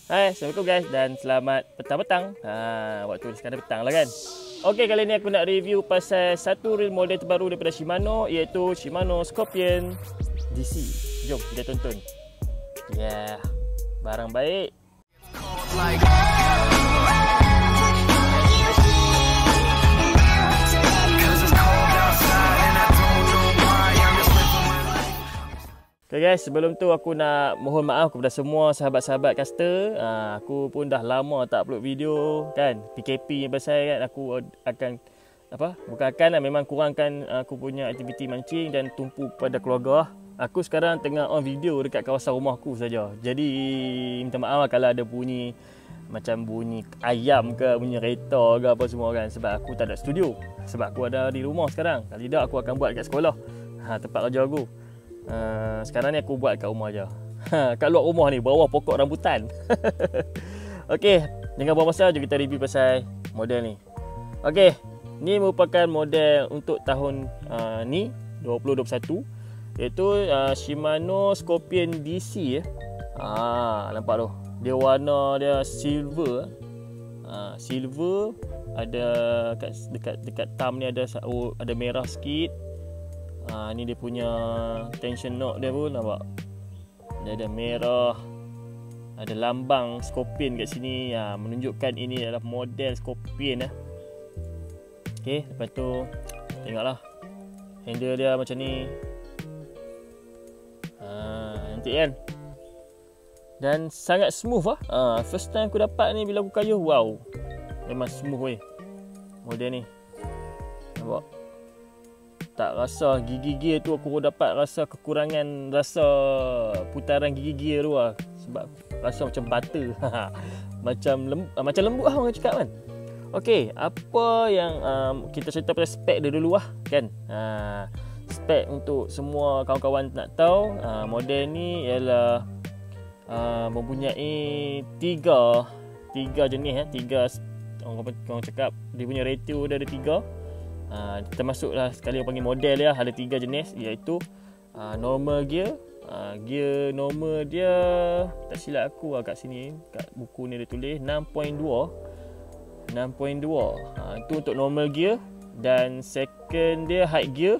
Hai, Assalamualaikum guys dan selamat petang-petang. Waktu sekarang petang lah kan. Okey, kali ni aku nak review pasal satu reel model terbaru daripada Shimano, iaitu Shimano Scorpion DC. Jom kita tonton. Ya, barang baik. Okay guys, sebelum tu aku nak mohon maaf kepada semua sahabat-sahabat caster. Aku pun dah lama tak upload video kan. PKP yang pasal kan, aku akan memang kurangkan aku punya aktiviti mancing dan tumpu pada keluarga. Aku sekarang tengah on video dekat kawasan rumah aku saja. Jadi minta maaf kalau ada bunyi macam bunyi ayam ke, bunyi kereta ke apa semua kan, sebab aku tak ada studio. Sebab aku ada di rumah sekarang. Kalau tidak aku akan buat dekat sekolah. Tempat kerja aku. Sekarang ni aku buat kat rumah je. Kat luar rumah ni, bawah pokok rambutan. Okey, jangan buang masa, jom kita review pasal model ni. Okey, ni merupakan model untuk tahun ni 2021, iaitu Shimano Scorpion DC ya. Nampak tu. Dia warna dia silver. Silver, ada dekat thumb ni ada merah sikit. Ni dia punya tension knob dia pun nampak. Dia ada merah. Ada lambang Scorpion kat sini, menunjukkan ini adalah model Scorpion . Okey, lepas tu tengoklah handle dia macam ni. Nanti kan. Dan sangat smooth . First time aku dapat ni bila aku kayuh, wow. Memang smooth weh model ni. Nampak? Tak rasa gigi gear tu, aku dapat rasa kekurangan rasa putaran gigi gear tu lah. Sebab rasa macam butter. macam lembut lah orang cakap kan. Okey, apa yang kita cerita pasal spek dia dulu kan. Spek untuk semua kawan-kawan nak tahu, model ni ialah mempunyai tiga jenis . Orang cakap dia punya ratio dia ada 3. Termasuklah sekali orang panggil model dia, ada 3 jenis, iaitu normal gear. Gear normal dia, tak silap aku kat sini, kat buku ni dia tulis 6.2. Itu untuk normal gear. Dan second dia high gear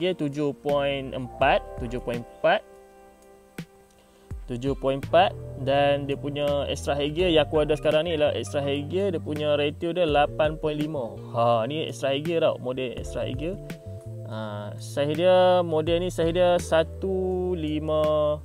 7.4. Dan dia punya extra high gear yang aku ada sekarang ni ialah extra high gear. Dia punya ratio dia 8.5. Ni extra high gear tau, model extra high gear. Saiz dia, model ni saiz dia 151.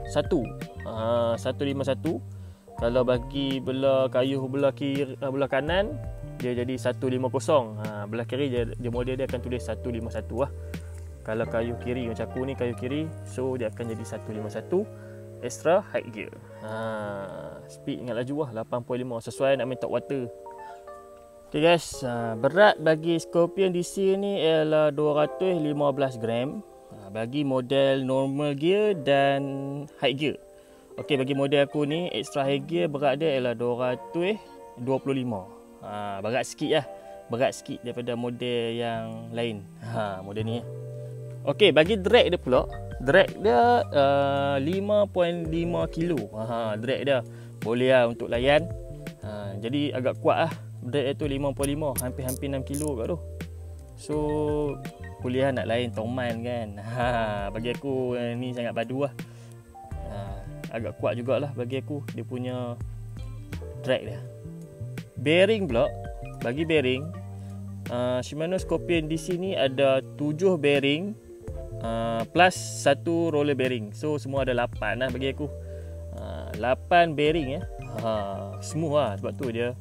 151. Kalau bagi belah kayuh belah kiri, belah kanan dia jadi 150. Belah kiri dia model dia akan tulis 151 . Kalau kayuh kiri macam aku ni kayuh kiri, so dia akan jadi 151 extra high gear. Speed dengan laju 8.5, sesuai nak main top water. Okay guys, berat bagi Scorpion DC ni ialah 215 gram bagi model normal gear dan high gear. Okey, bagi model aku ni extra high gear, berat dia ialah 225. Berat sikit berat sikit daripada model yang lain. Model ni . Okey, bagi drag dia pula, drag dia 5.5 kilo. Drag dia boleh untuk layan. Jadi agak kuat drag dia tu 5.5, hampir 6 kilo kat tu. So boleh nak layan toman kan. Bagi aku ni sangat padu . Agak kuat jugalah bagi aku dia punya drag dia. Bearing pula, bagi bearing Shimano Scorpion DC ni ada 7 bearing plus 1 roller bearing. So semua ada 8 bagi aku. 8 bearing smooth sebab tu dia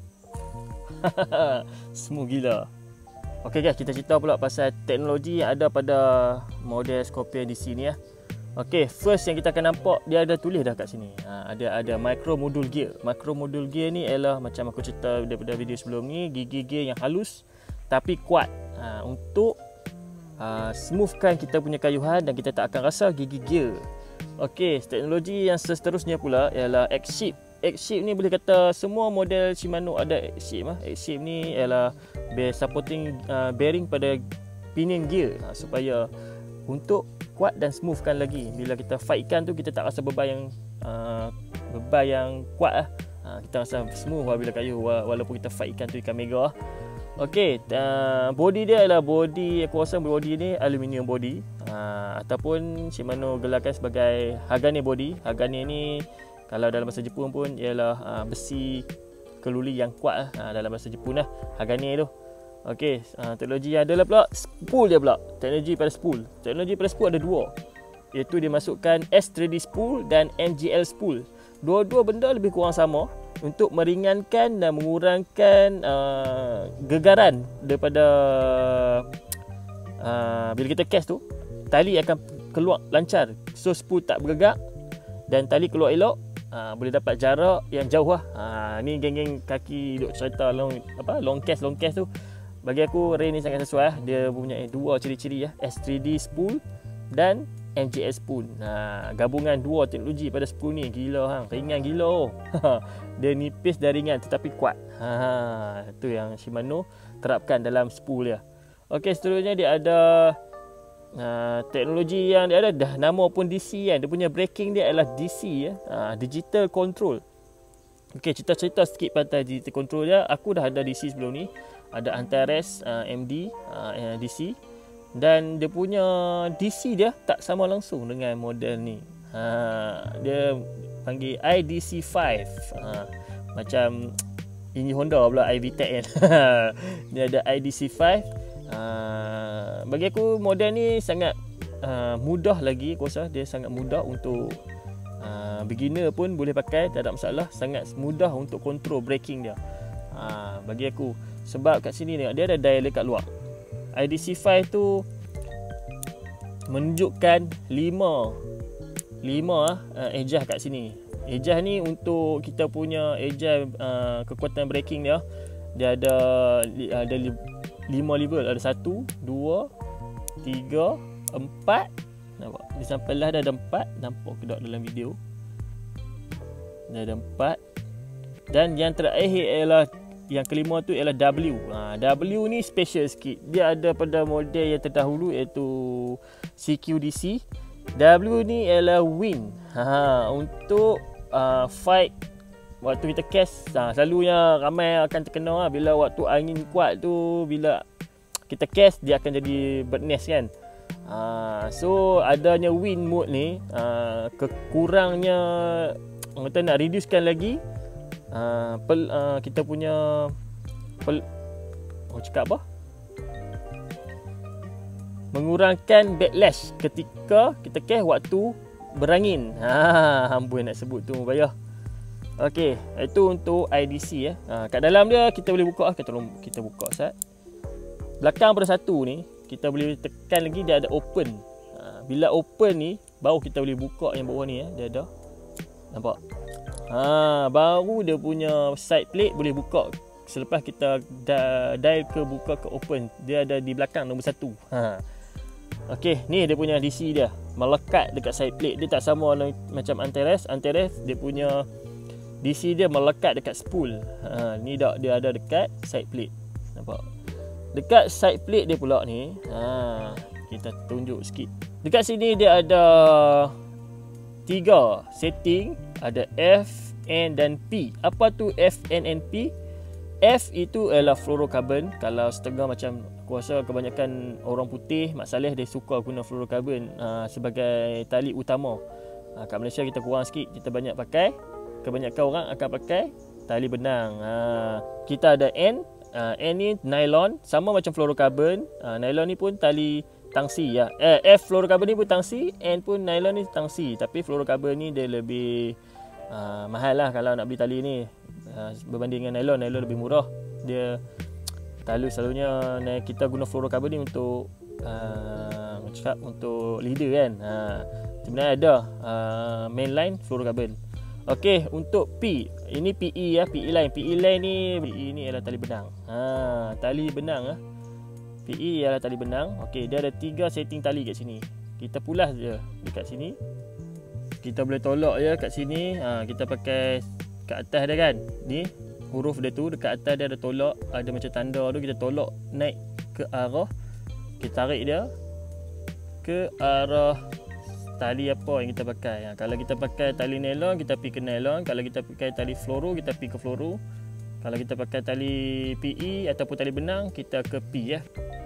smooth gila. Okey guys, kita cerita pula pasal teknologi yang ada pada model Scorpion DC ni . Okey, first yang kita akan nampak, dia ada tulis dah kat sini. Ada micro module gear. Micro module gear ni ialah macam aku cerita daripada video sebelum ni, gigi gear yang halus tapi kuat untuk smoothkan kita punya kayuhan dan kita tak akan rasa gigi gear. Okey, teknologi yang seterusnya pula ialah X-Shape. X-Shape ni boleh kata semua model Shimano ada X-Shape . X-Shape ni ialah supporting bearing pada pinion gear supaya untuk kuat dan smoothkan lagi. Bila kita fightkan tu, kita tak rasa beban yang kuat . Kita rasa smooth bila kayu, walaupun kita fight ikan tu ikan mega. Okey, body dia adalah body, aku rasa body ni aluminium body, ataupun Shimano gelarkan sebagai Hagane body. Hagane ni kalau dalam bahasa Jepun pun ialah besi keluli yang kuat dalam bahasa Jepun lah, Hagane tu. Okey, teknologi yang adalah pula spool dia pula. Teknologi pada spool. Teknologi pada spool ada dua. Iaitu dia masukkan S3D spool dan NGL spool. Dua-dua benda lebih kurang sama untuk meringankan dan mengurangkan gegaran daripada bila kita cast tu, tali akan keluar lancar. So spool tak bergegak dan tali keluar elok. Boleh dapat jarak yang jauh lah. Ni geng-geng kaki duk cerita long cast tu. Bagi aku Ray ni sangat sesuai. Dia punya dua ciri-ciri S3D spool dan NGL spool. Gabungan dua teknologi pada spool ni gila ringan gila. Dia nipis dan ringan tetapi kuat. Itu yang Shimano terapkan dalam spool dia. Okey, seterusnya dia ada teknologi yang dia ada dah nama pun DC kan. Dia punya braking dia adalah DC digital control. Okey, cerita sikit pasal digital control dia. Aku dah ada DC sebelum ni. Ada Antares MD DC. Dan dia punya DC dia tak sama langsung dengan model ni. Dia panggil IDC5. Macam ini Honda pula iVTEC kan. Dia ada IDC5. Bagi aku model ni sangat mudah lagi. Aku rasa dia sangat mudah untuk beginner pun boleh pakai, tak ada masalah. Sangat mudah untuk kontrol braking dia. Bagi aku, sebab kat sini tengok dia ada dial dekat luar. IDC5 tu menunjukkan 5 ejah kat sini. Ejah ni untuk kita punya ejah kekuatan braking dia. Dia ada 5 level. Ada 1, 2, 3, 4. Nampak? Di sampai lah dah ada 4. Nampak ke tak dalam video? Dah ada 4. Dan yang terakhir ialah yang kelima tu ialah W. W ni special sikit. Dia ada pada model yang terdahulu iaitu CQDC. W ni ialah wind. Untuk fight waktu kita cast. Selalunya ramai akan terkena bila waktu angin kuat tu, bila kita cast dia akan jadi birdnest kan. So adanya wind mode ni kekurangnya kita nak reducekan lagi kita punya cakap apa? Mengurangkan backlash ketika kita cast waktu berangin. Amboi nak sebut tu payah. Okey, itu untuk IDC kat dalam dia kita boleh buka kita buka sat. Belakang pada satu ni kita boleh tekan lagi, dia ada open. Bila open ni baru kita boleh buka yang bawah ni dia ada. Nampak? Baru dia punya side plate boleh buka. Selepas kita dial ke buka ke open, dia ada di belakang nombor 1. Okey, ni dia punya DC dia. Melekat dekat side plate. Dia tak sama macam Antares. Antares dia punya DC dia melekat dekat spool. Ni dak dia ada dekat side plate. Nampak? Dekat side plate dia pula ni, kita tunjuk sikit. Dekat sini dia ada 3 setting. Ada F, N dan P. Apa tu F, N and P? F itu adalah fluorocarbon. Kalau setengah macam aku rasa kebanyakan orang putih Mak Saleh dia suka guna fluorocarbon sebagai tali utama. Kat Malaysia kita kurang sikit, kita banyak pakai. Kebanyakan orang akan pakai tali benang. Kita ada N. N ni nylon, sama macam fluorocarbon. Nylon ni pun tali tangsi ya. F fluorocarbon ni pun tangsi, N pun nylon ni tangsi. Tapi fluorocarbon ni dia lebih mahal lah kalau nak beli tali ni berbanding dengan nylon. Nylon lebih murah. Dia tali selalunya kita guna fluorocarbon ni untuk untuk leader kan. Sebenarnya ada mainline fluorocarbon. Okey, untuk P, ini PE ya, PE line. PE line ni ialah tali benang. Tali benang PE ialah tali benang. Okey, dia ada 3 setting tali kat sini. Kita pulas je dekat sini. Kita boleh tolak je kat sini. Kita pakai kat atas dia kan. Ni huruf dia tu dekat atas dia ada tolak, ada macam tanda tu, kita tolak naik ke arah, kita tarik dia ke arah tali apa yang kita pakai. Kalau kita pakai tali nylon, kita pergi ke nylon. Kalau kita pakai tali fluoro, kita pergi ke fluoro. Kalau kita pakai tali PE ataupun tali benang, kita ke P ya.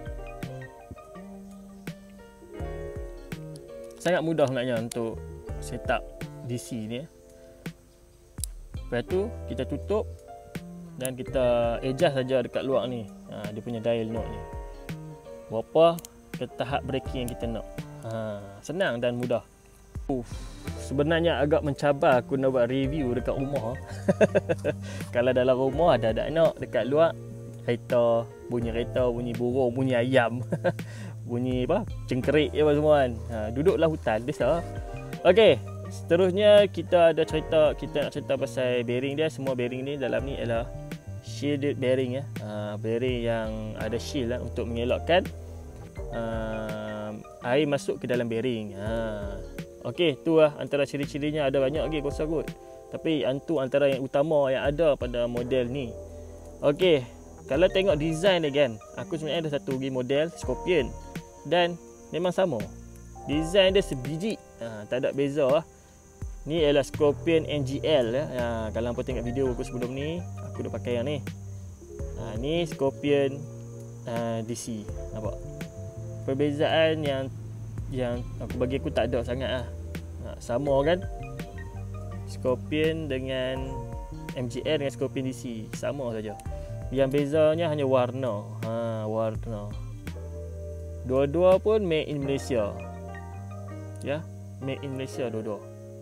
Sangat mudah sebenarnya untuk setup DC ni ya. Lepas tu kita tutup dan kita adjust saja dekat luar ni. Dia punya dial knob ni. Berapa ke tahap braking yang kita nak. Senang dan mudah. Sebenarnya agak mencabar aku nak buat review dekat rumah. Kalau dalam rumah ada nak dekat luar kereta, bunyi burung, bunyi ayam. Bunyi apa? Cengkerik apa semua kan. Duduklah hutan biasa. Okey, seterusnya kita nak cerita pasal bearing dia. Semua bearing ni dalam ni adalah shielded bearing ya. Bearing yang ada shield lah untuk mengelakkan air masuk ke dalam bearing. Okey, tu lah antara ciri-cirinya. Ada banyak lagi kosa kot. Tapi itu antara yang utama yang ada pada model ni. Okey, kalau tengok design dia kan, aku sebenarnya ada satu lagi model Scorpion dan memang sama. Design dia sebiji. Tak ada beza lah. Ni ialah Scorpion NGL ya. Kalau hampa tengok video aku sebelum ni, aku dah pakai yang ni. Ni Scorpion DC. Nampak? Perbezaan yang bagi aku tak ada sangat lah. Sama kan? Scorpion dengan MGL dengan Scorpion DC sama saja. Yang bezanya hanya warna. Warna. Dua-dua pun made in Malaysia. Ya, made in Malaysia dua-dua.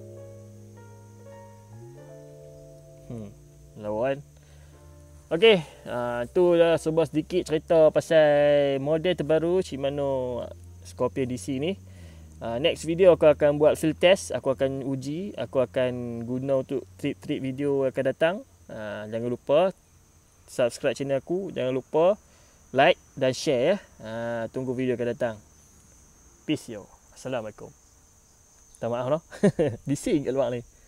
Lawan. Okey, itulah sebuah sedikit cerita pasal model terbaru Shimano Scorpion DC ni. Next video aku akan buat field test, aku akan uji, aku akan guna untuk trip-trip video akan datang. Jangan lupa subscribe channel aku, jangan lupa like dan share ya. Tunggu video akan datang. Peace yo. Assalamualaikum. Minta maaf noh. Bising kat luar ni.